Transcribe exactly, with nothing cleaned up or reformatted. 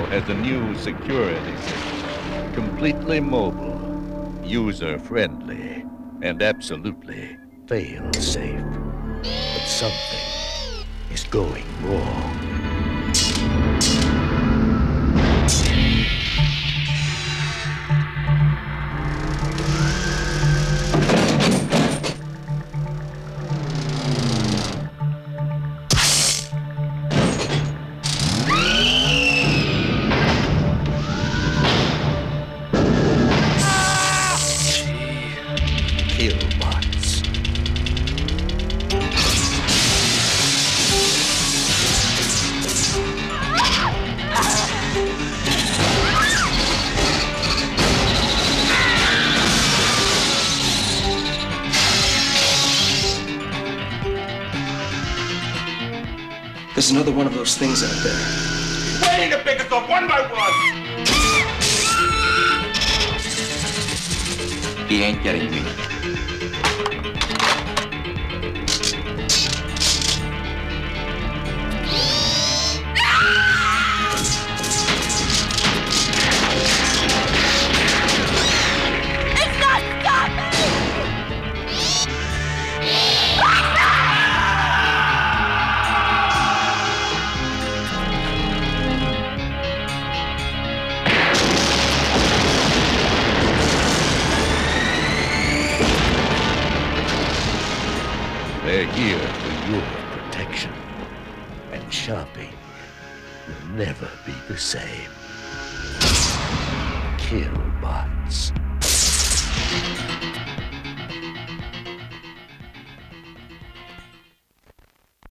has a new security system. Completely mobile, user-friendly, and absolutely fail-safe. But something is going wrong. KILLBOTS. There's another one of those things out there. Waiting to pick us off one by one! He ain't getting me. It's not stopping! They're here for your protection, and shopping will never be the same. KILLBOTS.